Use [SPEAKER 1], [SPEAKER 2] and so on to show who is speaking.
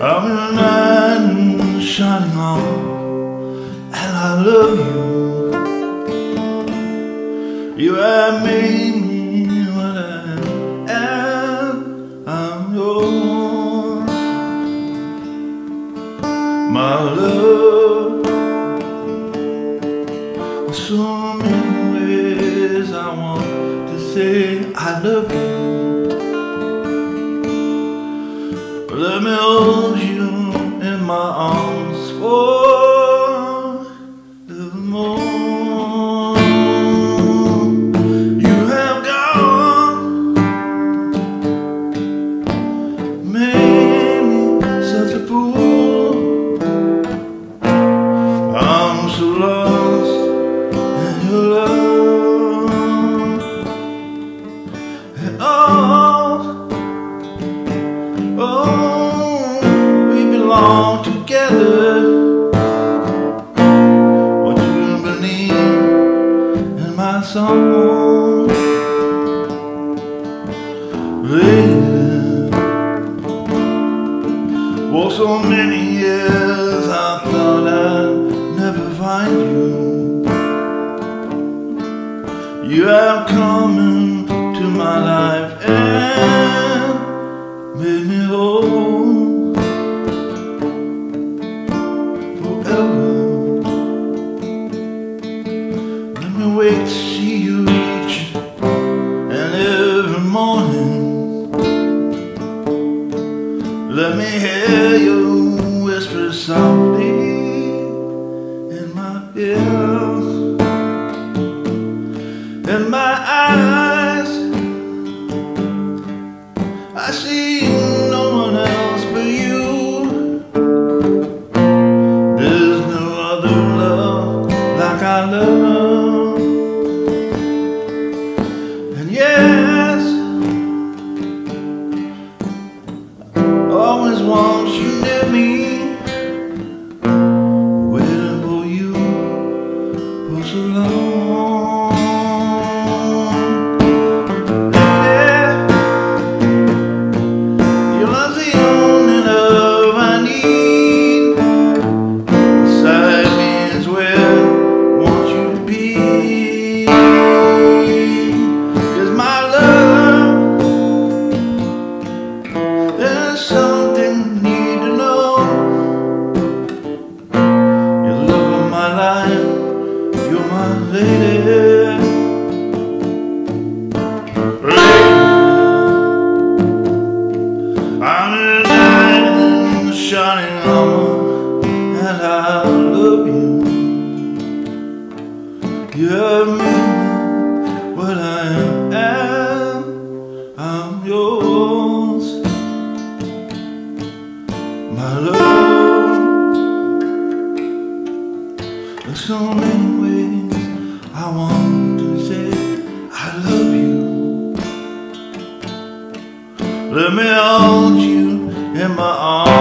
[SPEAKER 1] I'm in a night shining on, and I love you. You have made me what I am. I'm yours, my love. There's so many ways I want to say I love you. Let me hold you in my arms forevermore. You have gone, made me such a fool. I'm so lost in your love. And we belong together. Won't you believe in my song? Lately, for so many years I thought I'd never find you. You have come into my life and made me whole forever. Let me wait to see you each and every morning. Let me hear you whisper softly in my ears. In my eyes I see no one else but you. There's no other love like I love. And yes, I always want you near me, waiting for you for so long. Something you need to know. You're the love of my life, you're my lady. I'm in a night in the shining armor, and I love you. You have made me what I am. I'm yours, my love. There's so many ways I want to say I love you. Let me hold you in my arms